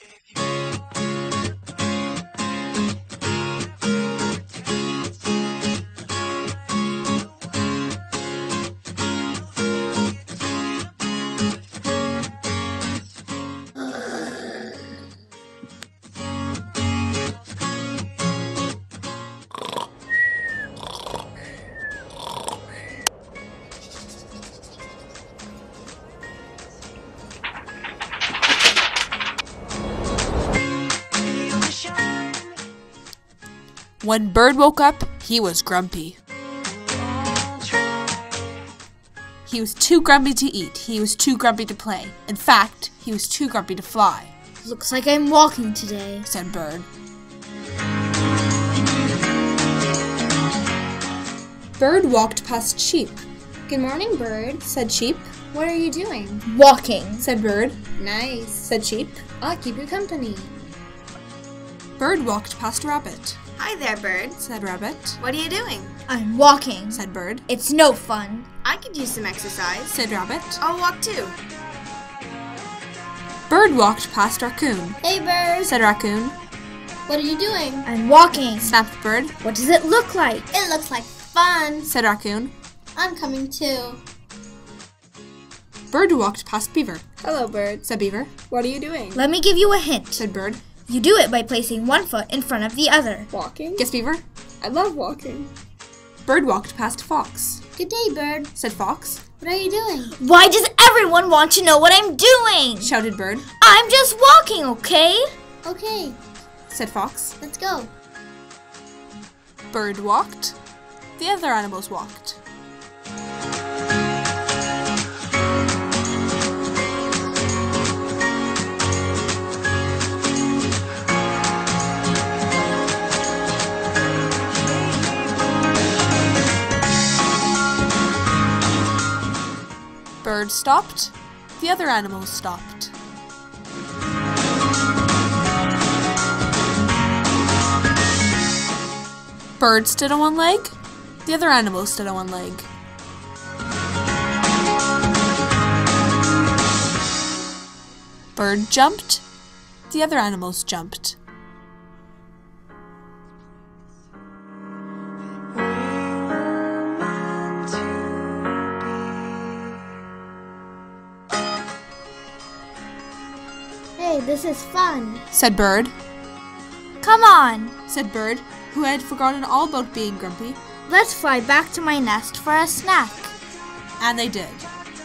When Bird woke up, he was grumpy. He was too grumpy to eat. He was too grumpy to play. In fact, he was too grumpy to fly. Looks like I'm walking today, said Bird. Bird walked past Sheep. Good morning, Bird, said Sheep. What are you doing? Walking, said Bird. Nice, said Sheep. I'll keep you company. Bird walked past Rabbit. Hi there, Bird, said Rabbit. What are you doing? I'm walking, said Bird. It's no fun. I could use some exercise, said Rabbit. I'll walk too. Bird walked past Raccoon. Hey, Bird, said Raccoon. What are you doing? I'm walking, snapped Bird. What does it look like? It looks like fun, said Raccoon. I'm coming too. Bird walked past Beaver. Hello, Bird, said Beaver. What are you doing? Let me give you a hint, said Bird. You do it by placing one foot in front of the other. Walking? Guess Beaver. I love walking. Bird walked past Fox. Good day, Bird, said Fox. What are you doing? Why does everyone want to know what I'm doing? Shouted Bird. I'm just walking, okay? Okay, said Fox. let's go. Bird walked. The other animals walked. Bird stopped. The other animals stopped. Bird stood on one leg. The other animals stood on one leg. Bird jumped. The other animals jumped. Hey, this is fun, said Bird. Come on, said Bird, who had forgotten all about being grumpy. Let's fly back to my nest for a snack. And they did.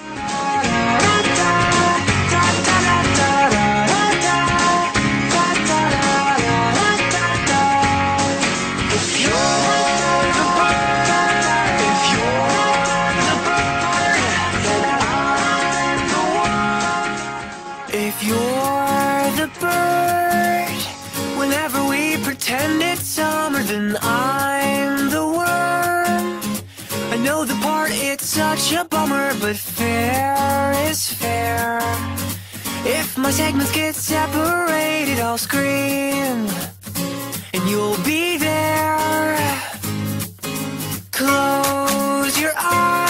If you're the bird, whenever we pretend it's summer, then I'm the worm. I know the part, it's such a bummer, but fair is fair. If my segments get separated, I'll scream, and you'll be there. Close your eyes.